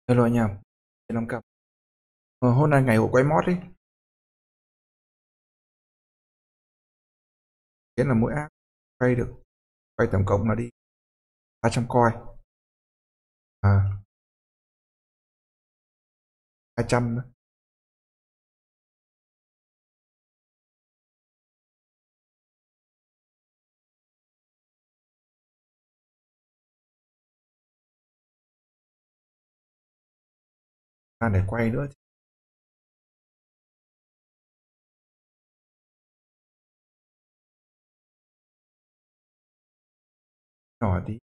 Hello anh em, trên năm cặp. Hôm nay ngày của quay mod ấy, kiến là mỗi app quay tổng cộng là đi 300 coin, à 200 nữa. Để quay nữa thì nhỏ tí.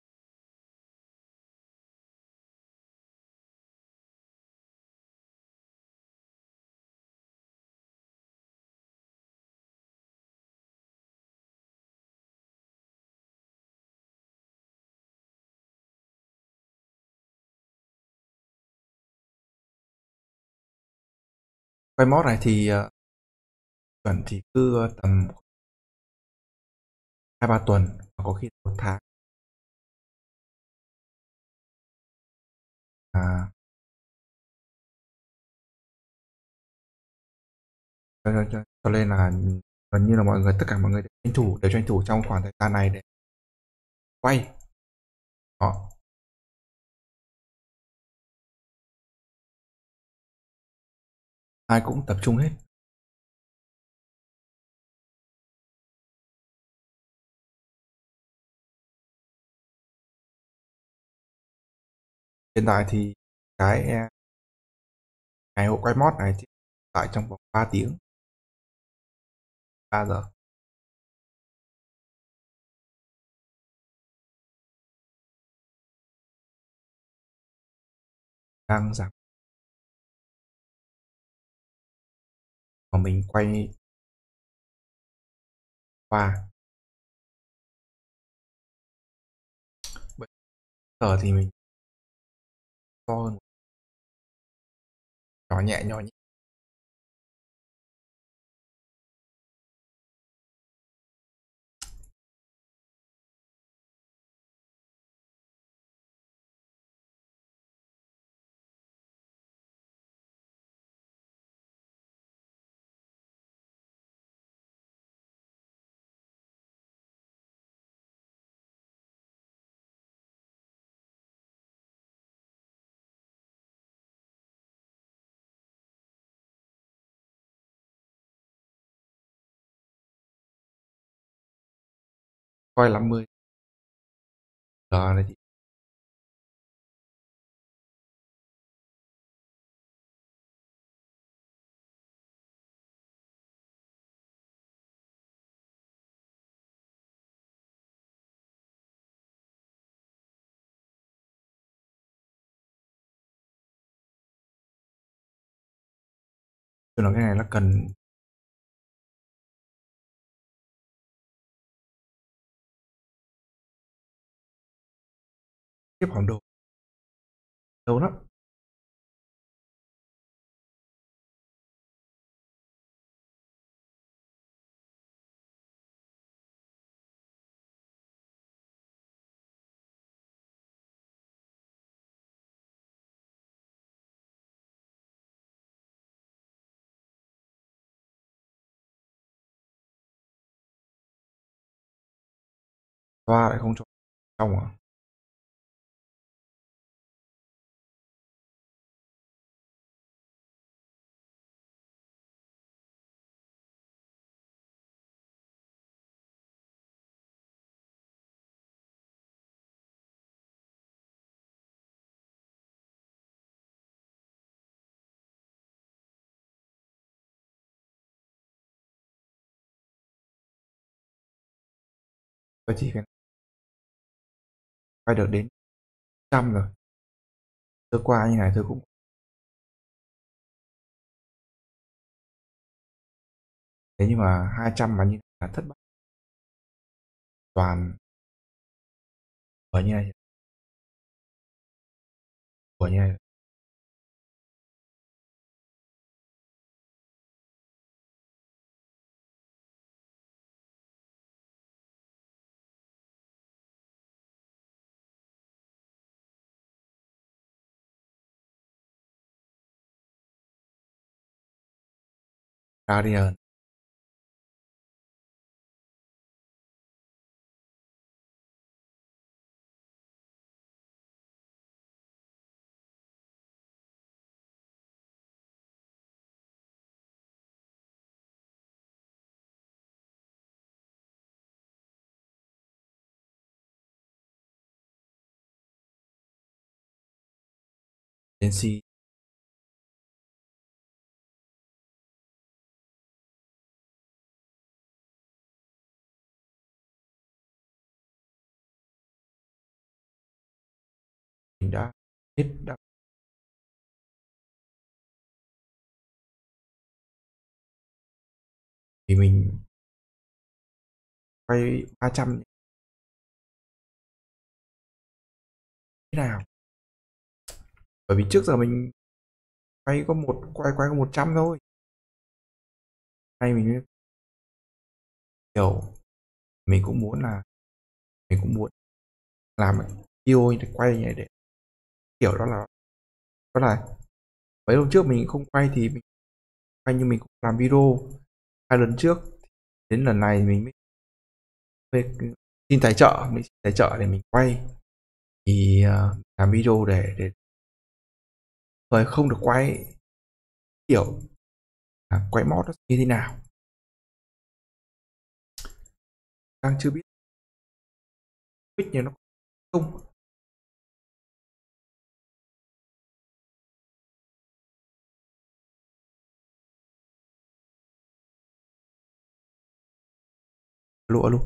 Quay mod này thì chuẩn thì cứ tầm 2-3 tuần, hoặc có khi 1 tháng. À, cho nên là gần như là tất cả mọi người đều tranh thủ trong khoảng thời gian này để quay. Đó, ai cũng tập trung hết. Hiện tại thì cái ngày hội quay mod này thì tại trong vòng 3 tiếng, 3 giờ đang giảm, mà mình quay qua. Bây giờ thì mình to hơn, nhỏ nhẹ. Coi 50 giờ này thì tôi nói cái này là cần tiếp bản đồ lâu lắm. Toa lại không cho trong à? Vậy thì cái quay được đến trăm rồi. Tôi qua như này tôi cũng thế, nhưng mà 200 mà như này là thất bại toàn. Ở như này, của như này Guardian. Chelsea. Mình đã hết đã thì mình quay 300 thế nào, bởi vì trước giờ mình quay có 100 thôi. Nay mình mới kiểu mình cũng muốn là mình cũng muốn làm video để quay này để kiểu đó là mấy hôm trước mình không quay thì mình quay nhưng mình cũng làm video 2 lần trước, đến lần này mình mới xin tài trợ, mình xin tài trợ để mình quay thì làm video để người không được quay kiểu quay mót nó như thế nào, đang chưa biết biết như nó không. Alo alo,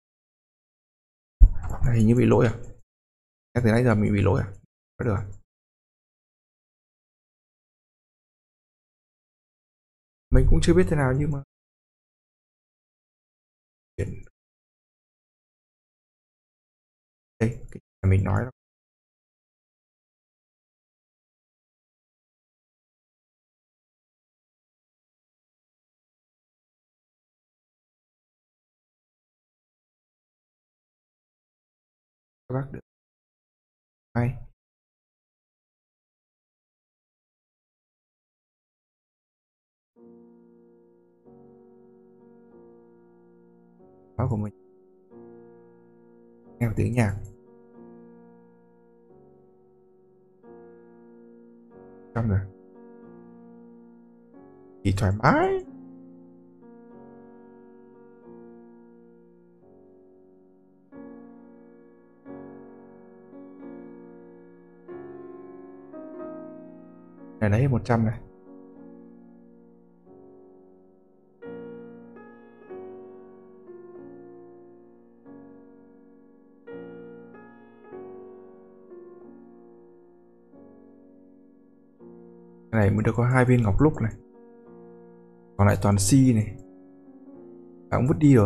này hình như bị lỗi à, chắc từ nãy giờ mình bị lỗi à, có được à? Mình cũng chưa biết thế nào nhưng mà đây cái mình nói đó. Các bác được hay nói của mình nghe tiếng nhạc trong rồi thì thoải mái. Này đấy 100 này, cái này mới được có 2 viên ngọc lúc này, còn lại toàn si này, cũng vứt đi rồi.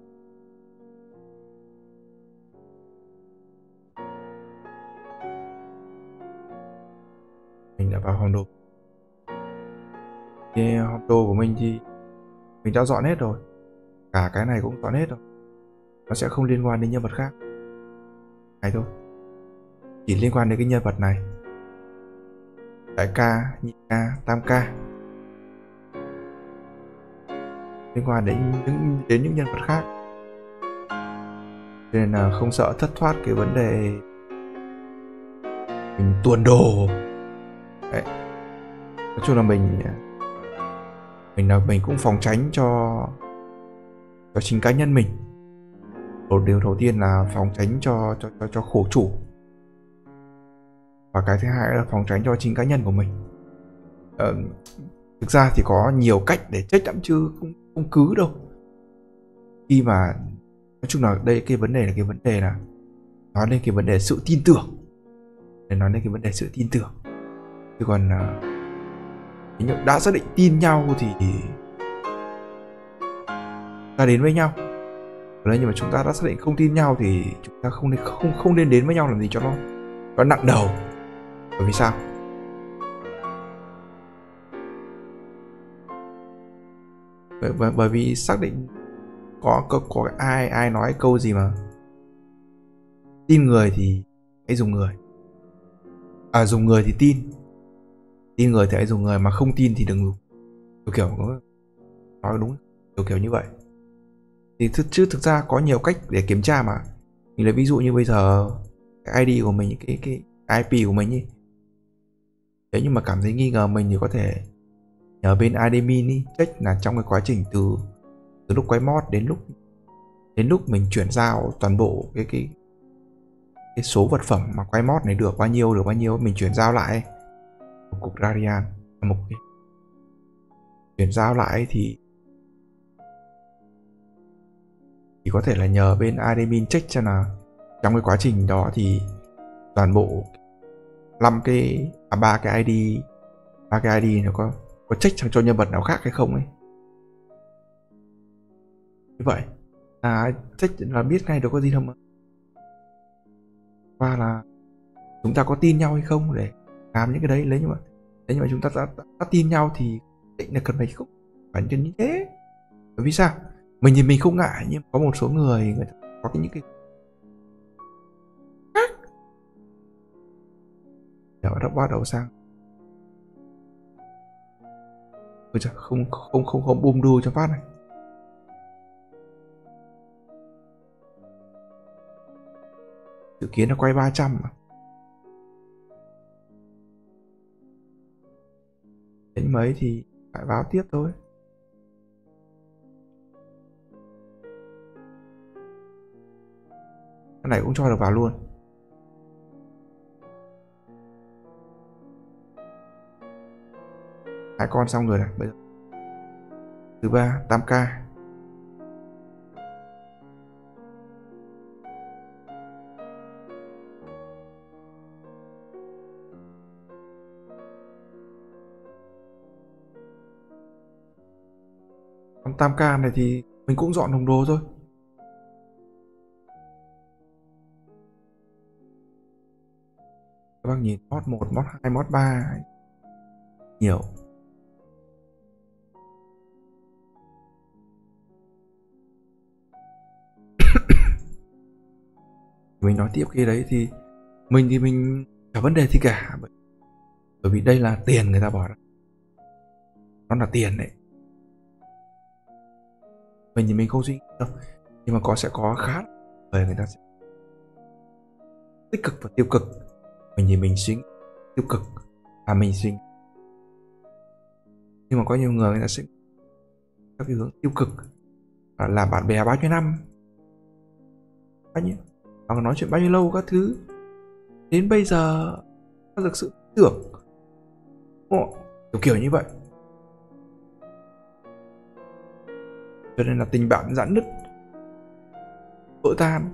Mình đã vào hòm đồ, cái hòm đồ của mình thì mình đã dọn hết rồi, cả cái này cũng dọn hết rồi, nó sẽ không liên quan đến nhân vật khác này thôi, chỉ liên quan đến cái nhân vật này, đại ca, nhị ca, tam ca, liên quan đến những nhân vật khác, nên là không sợ thất thoát cái vấn đề mình tuồn đồ. Đấy. Nói chung là mình cũng phòng tránh cho chính cá nhân mình. Điều đầu tiên là phòng tránh cho khổ chủ, và cái thứ hai là phòng tránh cho chính cá nhân của mình. Thực ra thì có nhiều cách để trách lắm chứ không cứ đâu, khi mà nói chung là đây cái vấn đề là nói lên cái vấn đề sự tin tưởng, để nói lên cái vấn đề sự tin tưởng, chứ còn đã xác định tin nhau thì ta đến với nhau. Đấy, nhưng mà chúng ta đã xác định không tin nhau thì chúng ta không nên đến với nhau làm gì cho nó nặng đầu. Bởi vì sao? Bởi vì xác định có ai nói câu gì mà tin người thì hãy dùng người, dùng người thì tin người thì hãy dùng người, mà không tin thì đừng dùng, kiểu nói đúng kiểu kiểu như vậy. Thì thực ra có nhiều cách để kiểm tra mà. Mình lấy ví dụ như bây giờ cái ID của mình, cái IP của mình ý. Nếu như mà cảm thấy nghi ngờ mình thì có thể nhờ bên admin ý, check là trong cái quá trình từ lúc quay mod đến lúc mình chuyển giao toàn bộ cái số vật phẩm mà quay mod này được bao nhiêu mình chuyển giao lại một cục radian, một cái chuyển giao lại thì có thể là nhờ bên admin check cho là trong cái quá trình đó thì toàn bộ 3 cái ID nó có check cho nhân vật nào khác hay không ấy, như vậy check là biết ngay được có gì đâu mà, và là chúng ta có tin nhau hay không để làm những cái đấy. Nếu như mà chúng ta đã tin nhau thì định là cần phải không phải như thế. Bởi vì sao mình thì mình không ngại, nhưng có một số người ta có những cái khác. Đã bắt đầu sang không bum đu cho phát này. Dự kiến là quay 300 mà. Đến mấy thì lại báo tiếp thôi. Cái này cũng cho được vào luôn. Hai con xong rồi này. Bây giờ thứ 3 8k. Con 8k này thì mình cũng dọn đồng đồ thôi. Các bác nhìn mod 1, mod 2, mod 3 nhiều. Mình nói tiếp kia đấy thì mình chả vấn đề gì cả, bởi vì đây là tiền người ta bỏ ra, nó là tiền đấy. Mình thì mình không suy nghĩ đâu, nhưng mà sẽ có khá về người ta sẽ tích cực và tiêu cực. Mình thì mình suy nghĩ tiêu cực mình suy nghĩ, nhưng mà có nhiều người ta sẽ theo cái hướng tiêu cực, làm bạn bè bao nhiêu năm, bao nhiêu hoặc nói chuyện bao nhiêu lâu các thứ, đến bây giờ có thực sự tưởng kiểu như vậy, cho nên là tình bạn giãn nứt, vỡ tan.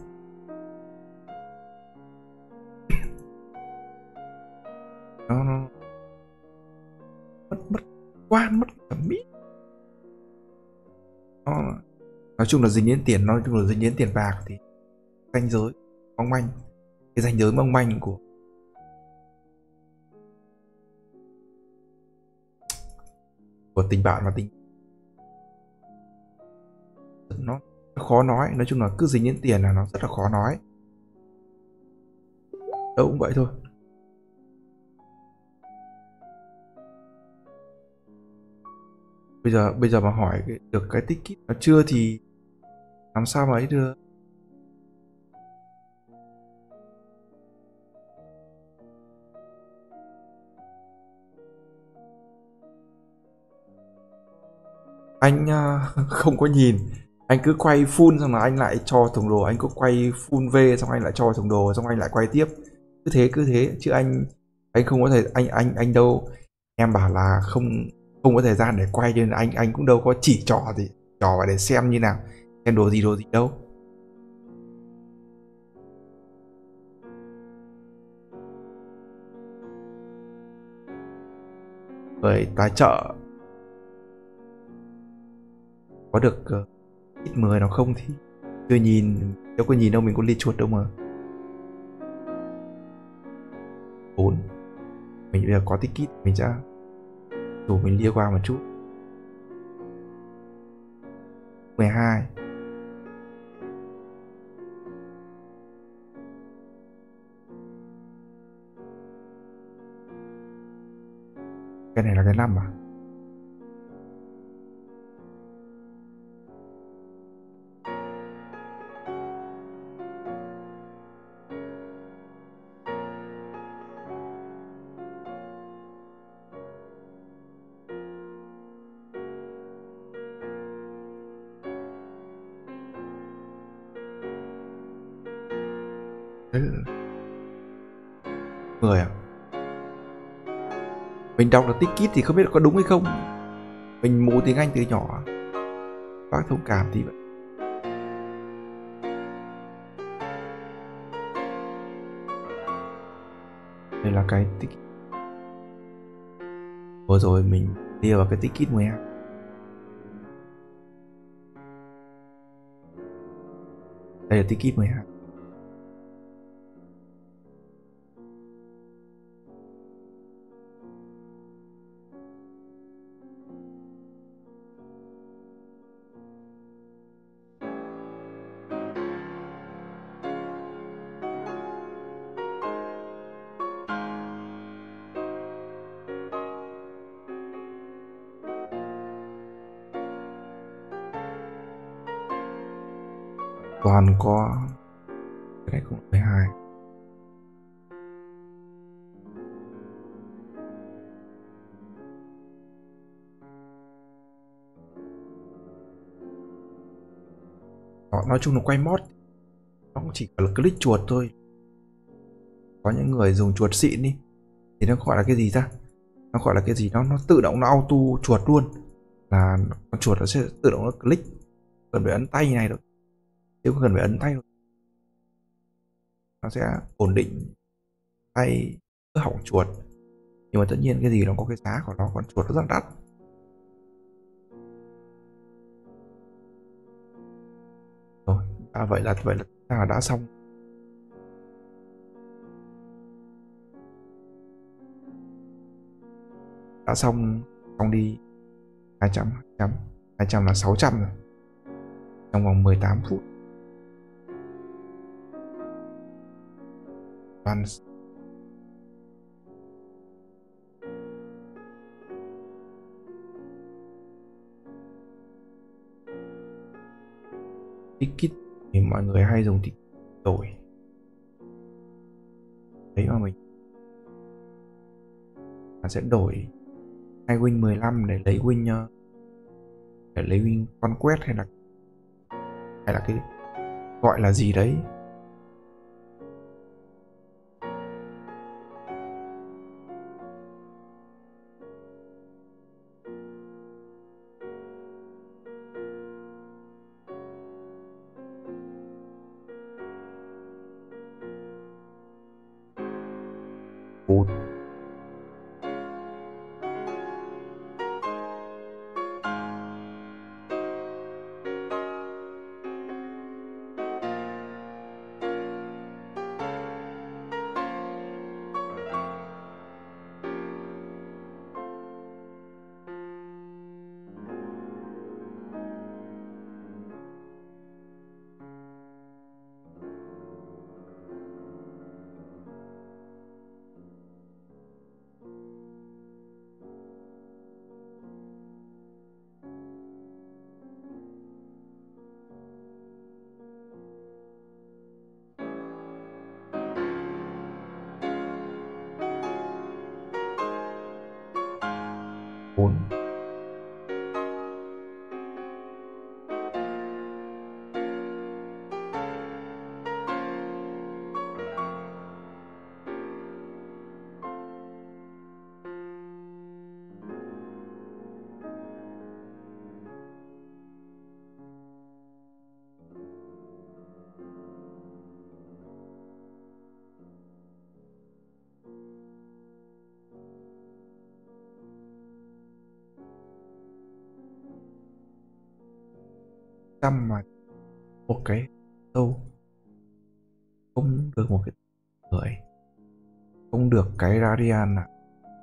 Nó mất quan, mất thẩm mỹ. Nó nói chung là dính đến tiền, nói chung là dính đến tiền bạc thì ranh giới mong manh, cái ranh giới mong manh của tình bạn và tình nó khó nói chung là cứ dính đến tiền là nó rất là khó nói. Đâu cũng vậy thôi. Bây giờ mà hỏi được cái ticket nó chưa thì làm sao mà ấy được. Anh không có nhìn, anh cứ quay full xong là anh lại cho thùng đồ, anh cứ quay full V xong anh lại cho thùng đồ, xong anh lại quay tiếp, cứ thế chứ anh không có thể, anh đâu, em bảo là không không có thời gian để quay, nên anh cũng đâu có chỉ trò vào để xem như nào, xem đồ gì đâu. Người tài trợ có được ít 10 nào không thì chưa nhìn, đâu có nhìn đâu, mình có liên chuột đâu mà. 4 mình bây giờ có ticket mình sẽ dù mình lia qua một chút. 12 cái này là cái 5 à. Đấy là người à? Mình đọc được ticket thì không biết có đúng hay không. Mình mù tiếng Anh từ nhỏ. Bác thông cảm thì vậy. Đây là cái ticket. Vừa rồi mình đi vào cái ticket 12. Đây là ticket 12. Toàn có cái này cũng 12. Đó, nói chung là quay mod nó cũng chỉ là click chuột thôi. Có những người dùng chuột xịn đi thì nó gọi là cái gì ta, nó gọi là cái gì, nó tự động nó auto chuột luôn, là con chuột nó sẽ tự động nó click, cần phải ấn tay như này đâu, chứ không cần phải ấn tay đâu. Nó sẽ ổn định tay cứ hỏng chuột. Nhưng mà tất nhiên cái gì nó có cái giá của nó, con chuột nó rất đắt. Rồi vậy là đã xong. Đã xong. Xong đi. 200 200 là 600 rồi trong vòng 18 phút. Toàn ticket thì mọi người hay dùng ticket đổi đấy, mà mình sẽ đổi 2 win 15 để lấy win conquest, hay là cái gọi là gì đấy. Cút. Bốn. Trăm mà một cái đâu không được một cái người, không được cái radian à.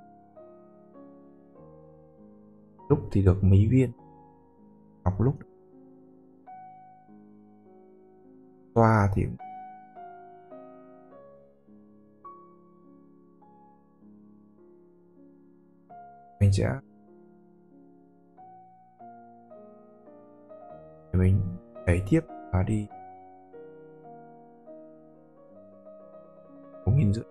Lúc thì được mấy viên ngọc, lúc toa thì mình sẽ để mình đẩy tiếp và đi 4.500.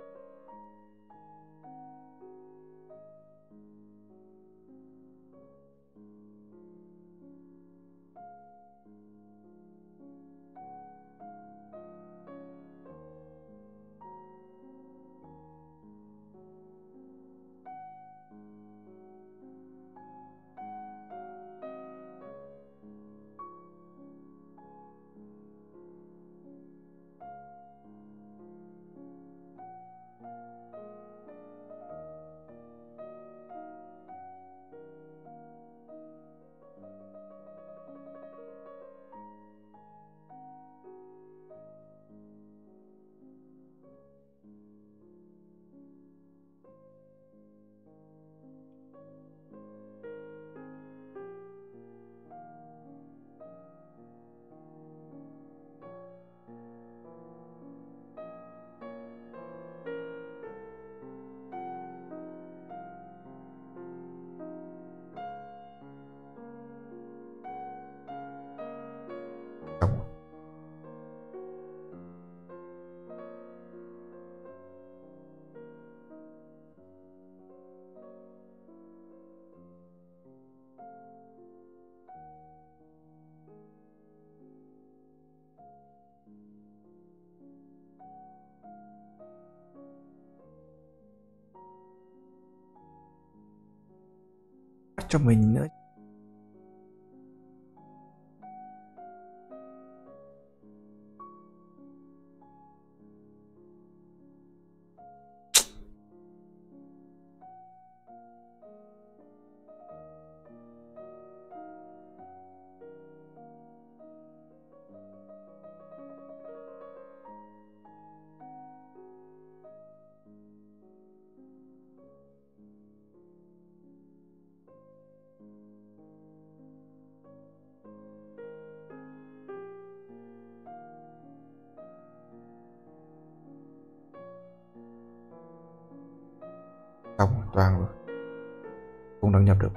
cho mình nữa. Xong rồi, toang rồi, không đăng nhập được.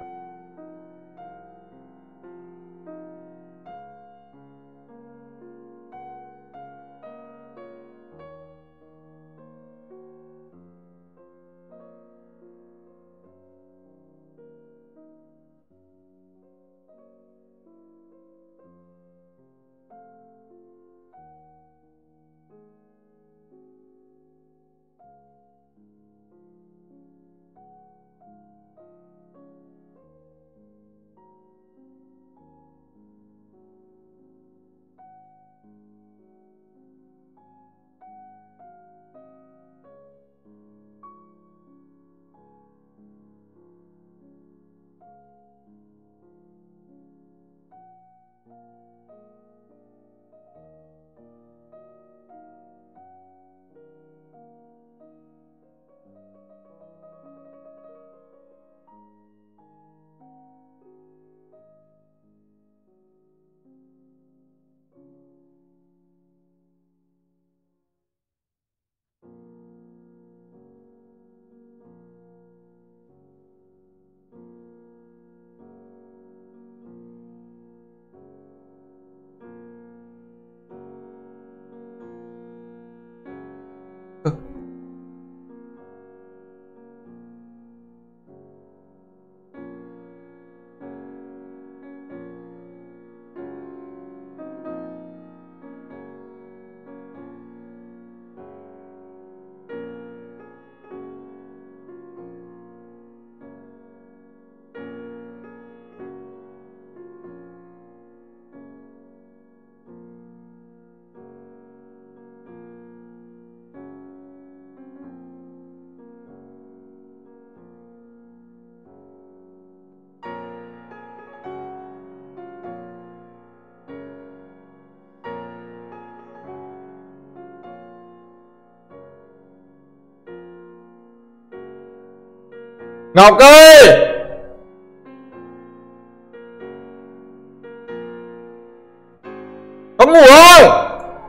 Ơ, Ngọc ơi, có ngủ không?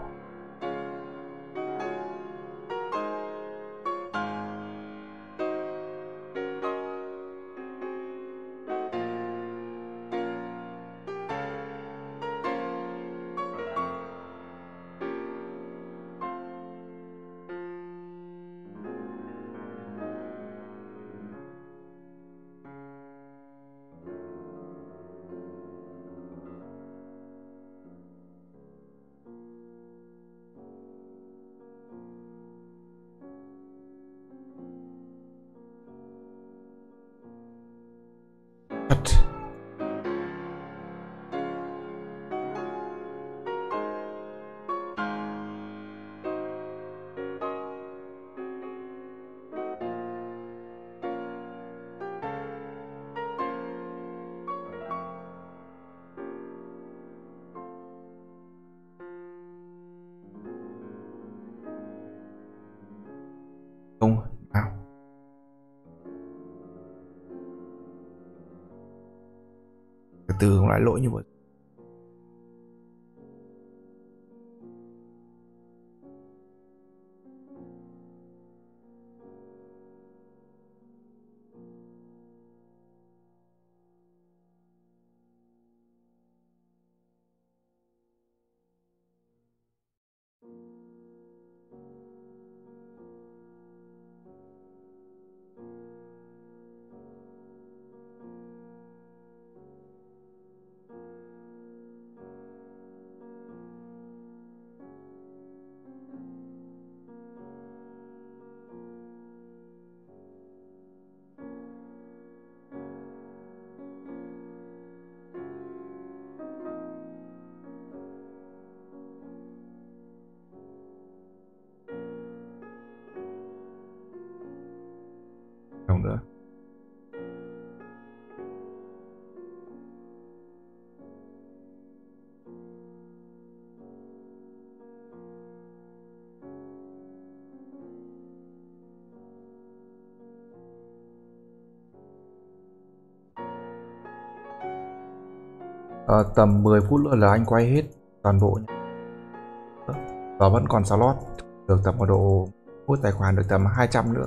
Thật. Không, nào. Từ từ không lại lỗi như vậy. Tầm 10 phút nữa là anh quay hết toàn bộ nhé. Và vẫn còn slot được tầm một độ, hút tài khoản được tầm 200 nữa.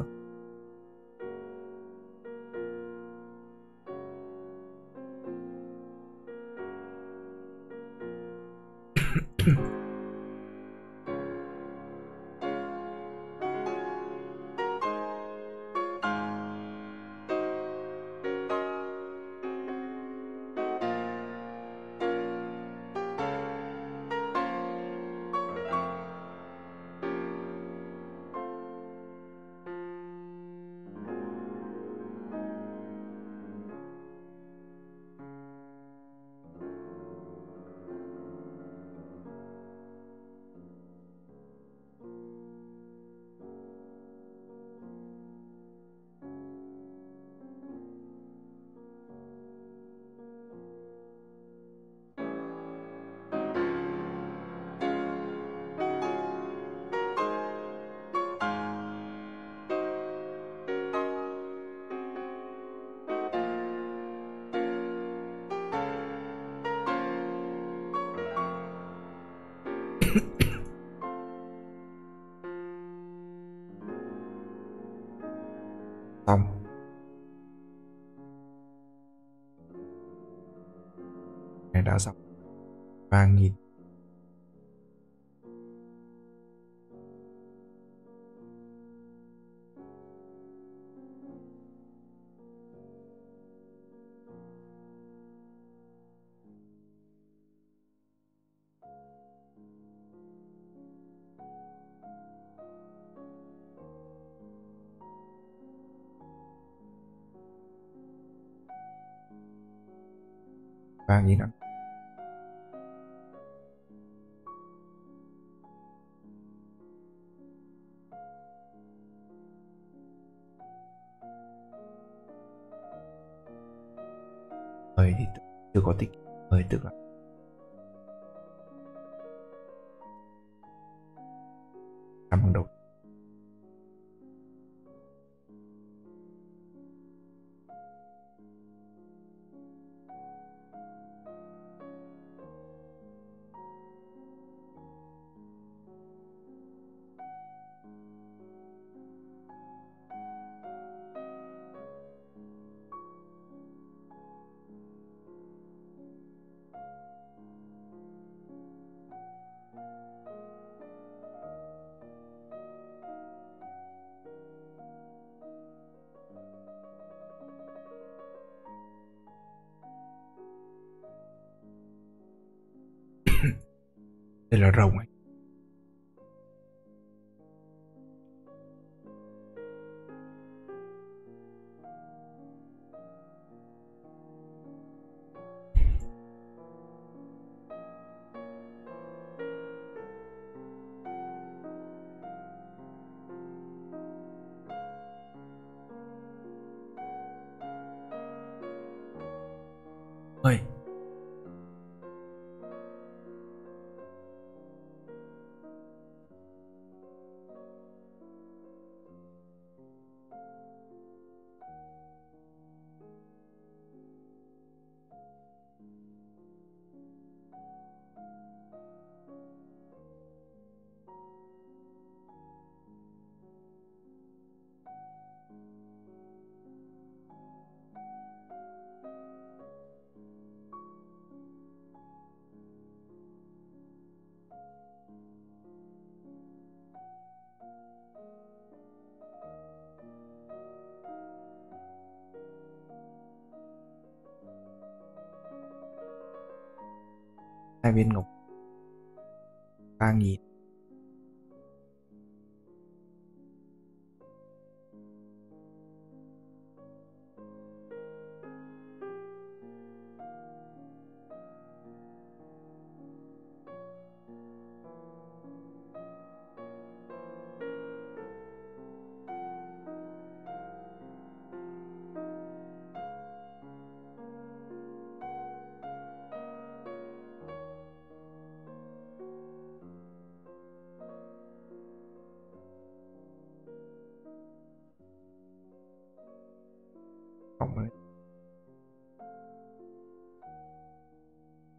Xong. Này đã xong. 3.000. Ba nghìn ăn. Mời thì chưa có tích. Mời tức là làm bằng đầu. Đây là rồng ấy. Ơi. Hai viên ngọc. 3.000. Cộng với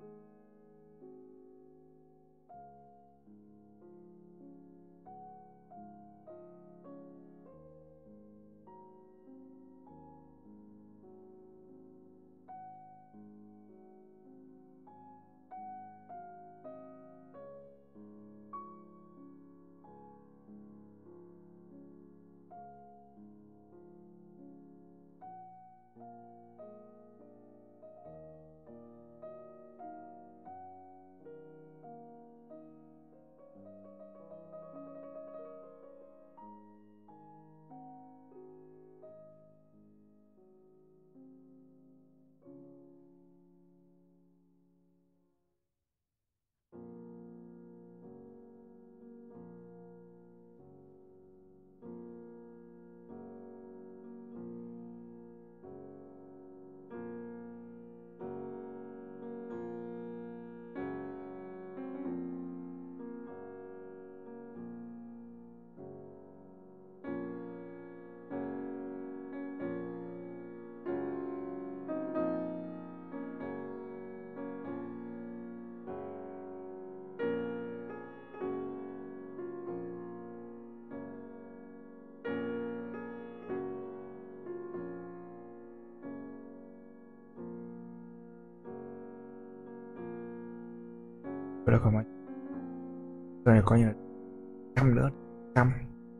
Vậy là còn bao nhiêu? Giờ này coi như là trăm nữa, trăm.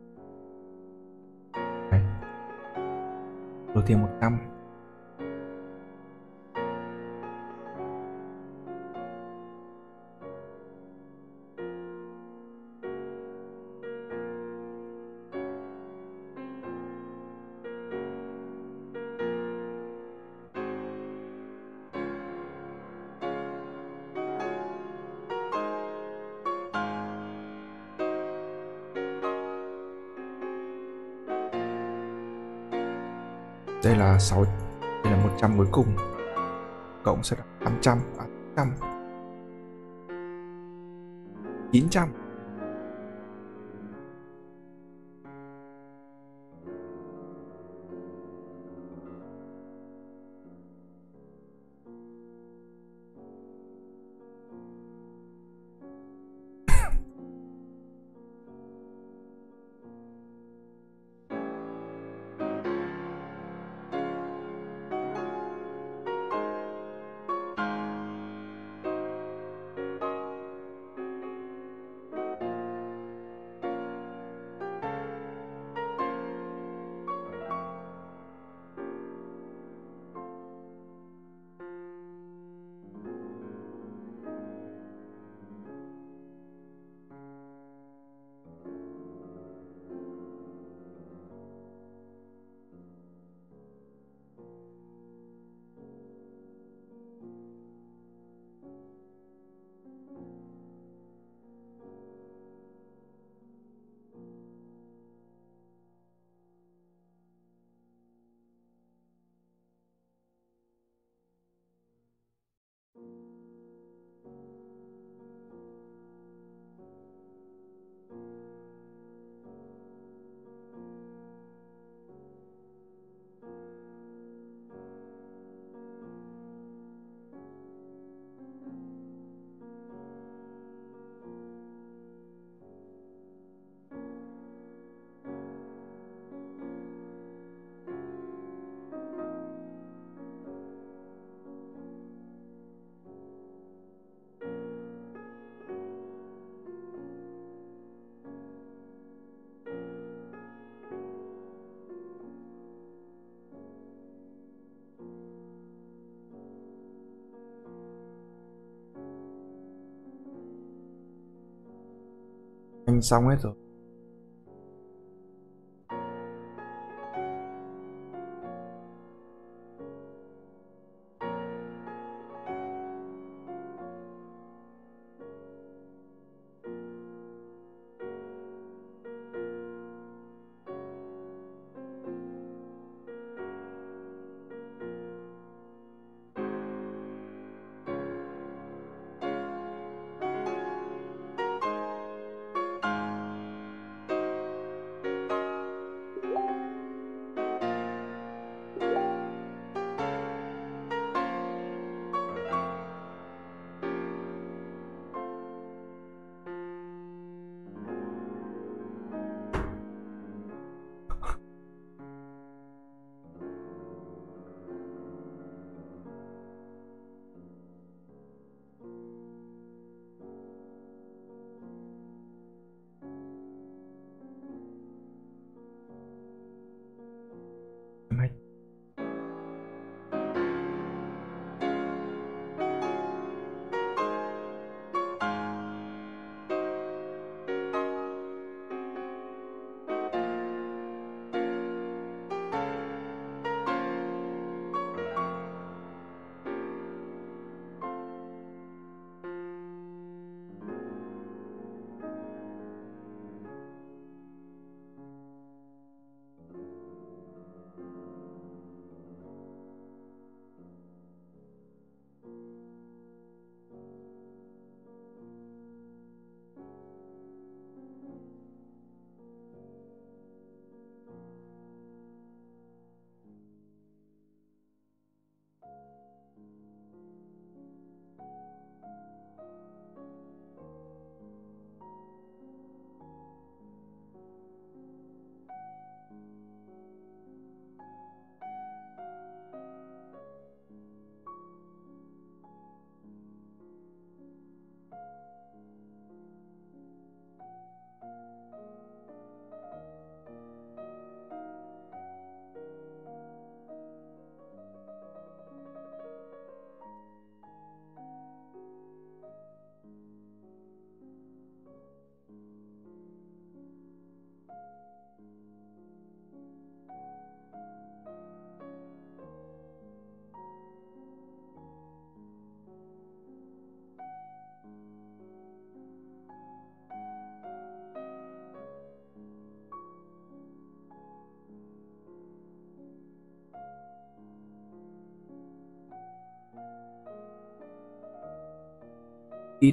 Đấy. Đầu tiên 100. Đây là 6, đây là 100 cuối cùng. Cộng sẽ là 800, 800, 900. Anh xong hết rồi. ít.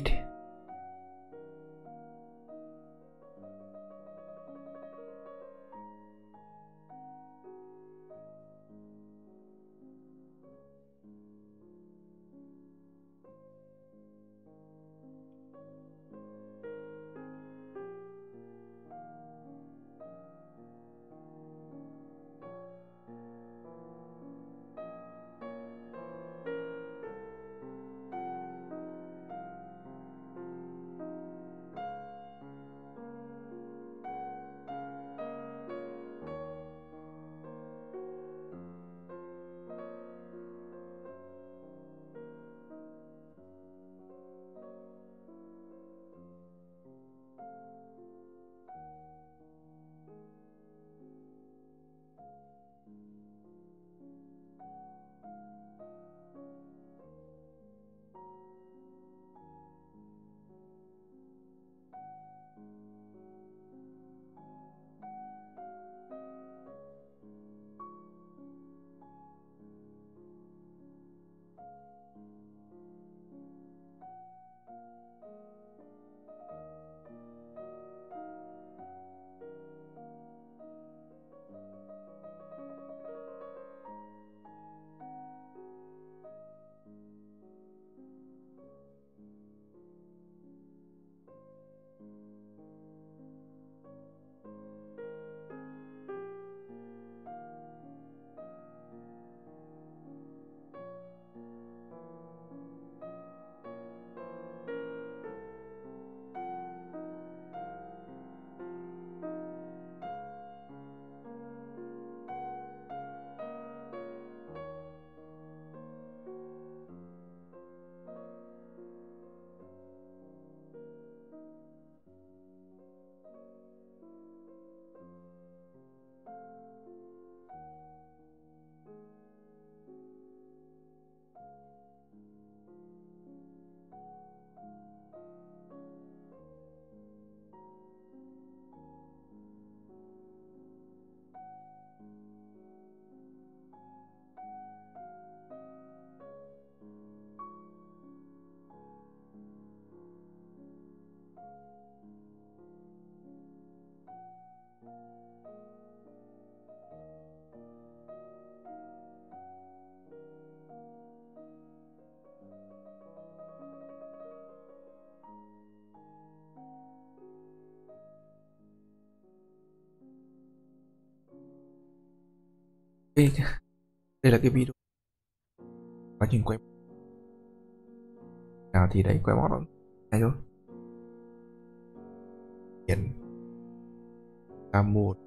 Đây, đây là cái video quá trình quay nào thì đấy quay mót hay thôi. Hiện ra một